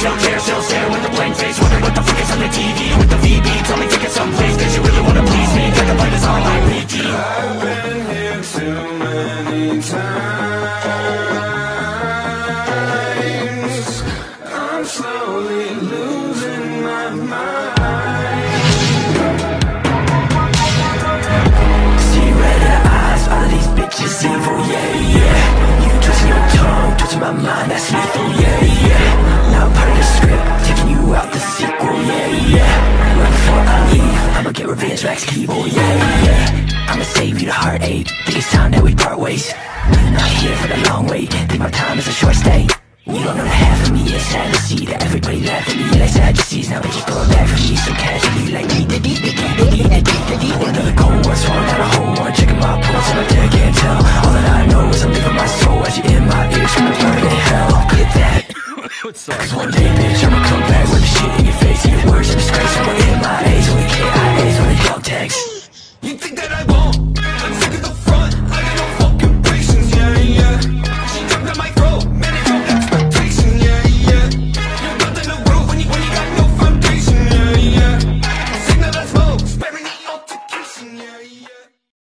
don't care, still stare with a blank face. Wonder what the fuck is on the TV with the VB. Tell me take it someplace, cause you really wanna please me. Got the fight is all I repeat. I've been here too many times. I'm slowly losing my mind. See red eyes, all of these bitches evil, yeah, yeah. You twisting your tongue, twisting my mind, that's lethal, yeah, yeah. Now part of the script, taking you out the sequel, yeah, yeah. Right before I leave, I'ma get revenge, Max keyboard, yeah, yeah. I'ma save you the heartache, think it's time that we part ways. Not here for the long wait, think my time is a short stay. You don't know the half of me, it's sad to see that everybody laugh at me, yeah, they sad to see, now they just